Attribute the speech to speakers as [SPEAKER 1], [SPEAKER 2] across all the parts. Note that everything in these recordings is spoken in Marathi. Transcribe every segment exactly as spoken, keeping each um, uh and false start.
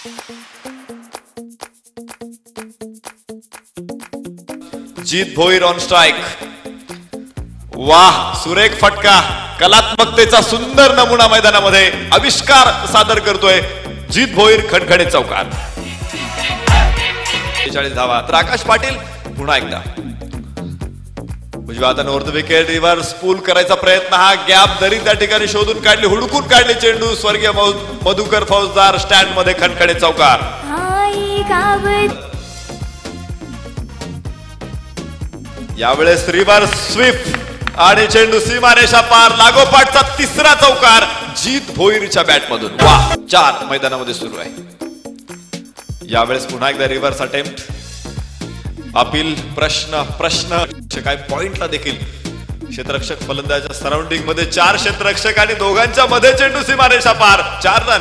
[SPEAKER 1] Jeet Bhoir on strike. वाह, सुरेख फटका, कलात्मकतेचा सुंदर नमुना मैदानामध्ये आविष्कार सादर करतोय जीत भोईर. खणखणीत चौकार. बेचाळीस धावा. तर आकाश पाटील पुन्हा एकदा उजव्या हाताने वरती विकेट. रिव्हर्स पूल करायचा प्रयत्न. हा गॅप दरी त्या ठिकाणी शोधून काढली, हुडकून काढली चेंडू. स्वर्गीय मधुकर फौजदार स्टँड मध्ये. खणखणीत चौकार. यावेळेस रिव्हर्स स्वीप आणि चेंडू सीमारेषा पार. लागोपाठचा तिसरा चौकार जीत भोईरच्या बॅट मधून. वाह, चार मैदानामध्ये सुरू आहे. यावेळेस पुन्हा एकदा रिव्हर्स अटेम्प्ट. अपील प्रश्न प्रश्न काय पॉइंटला देखील क्षेत्ररक्षक फलंदाजाच्या सराउंडिंग मध्ये चार क्षेत्ररक्षक आणि दोघांच्या मध्ये चेंडू सीमारेषा पार. चार रन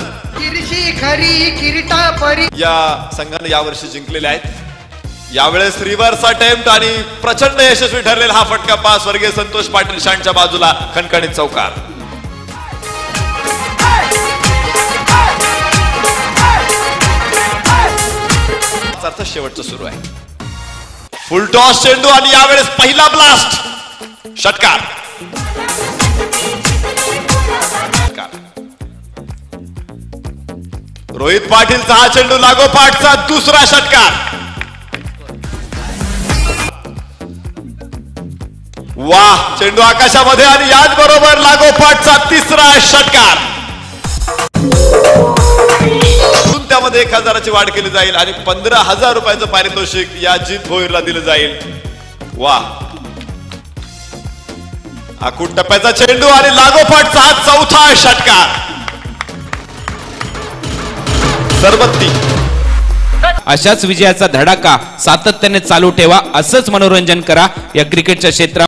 [SPEAKER 1] या संघाने यावर्षी जिंकलेले आहेत. यावेळेस रिव्हर्स अटेम्प्ट आणि प्रचंड यशस्वी ठरलेला हा फटका पास स्वर्गीय संतोष पाटील शांतच्या बाजूला. खणखणीत चौकार. शेवटचं सुरू आहे. फुल टॉस चेंडू आणि यावेळेस पहिला ब्लास्ट. षटकार. रोहित पाटीलचा हा चेंडू लागोपाठचा दुसरा षटकार. वाह, चेंडू आकाशामध्ये आणि याच बरोबर लागोपाठचा तिसरा षटकार. त्यामध्ये एक हजाराची वाढ केली जाईल आणि पंधरा हजार रुपयाचं पारितोषिक या जीत भोईरला दिलं जाईल. वाह, आखूड टप्प्याचा चेंडू आणि लागोपाठचा हा चौथा षटकार. सरबत्ती.
[SPEAKER 2] अशाच विजयाचा धडाका सातत्याने चालू ठेवा. असंच मनोरंजन करा या क्रिकेटच्या क्षेत्रात.